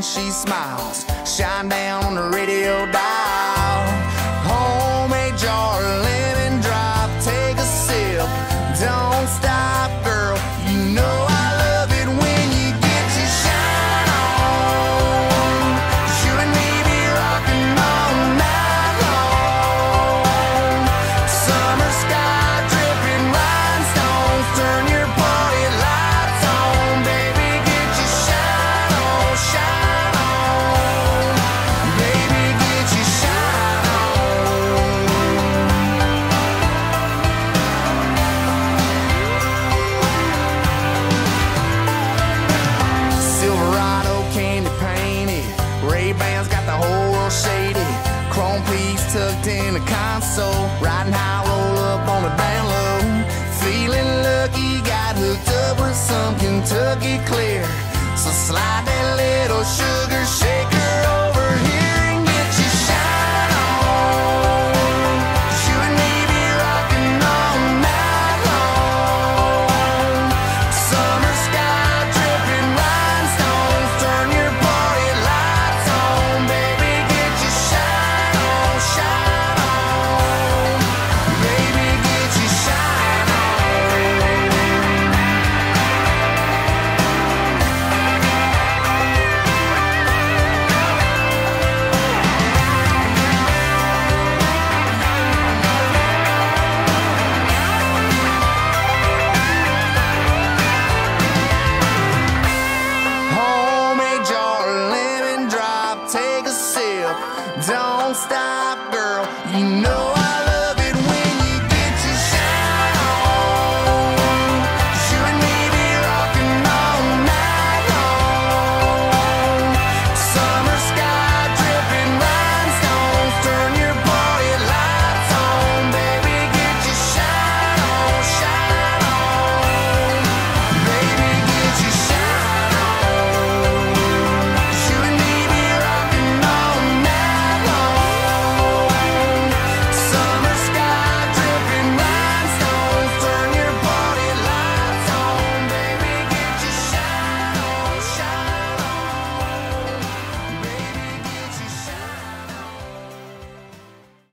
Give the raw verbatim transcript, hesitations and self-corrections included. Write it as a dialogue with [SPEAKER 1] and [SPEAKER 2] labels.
[SPEAKER 1] when she smiles. Shine down on the radio dial. Homemade jar, lemon drop, take a sip. Don't stop, girl, you know I love it when you get your shine on. 'Cause you and me be rocking all night long. Summer sky dripping rhinestones, turn your party lights on. Baby, get your shine on, shine on. Baby, get your shine on. Silverado candy painted, Ray-Bans got the whole world shaded. Chrome piece tucked in the console, riding high, roll up on the down low. Feeling lucky, got hooked up with some Kentucky clear. So slide that little sugar shaker over here and get your shine on. 'Cause you and me be rocking all night long. Summer sky dripping rhinestones, turn your party lights on. Baby, get your shine on, shine on. Baby, get your shine on. Homemade jar, lemon drop, take a sip. Don't stop, girl, you know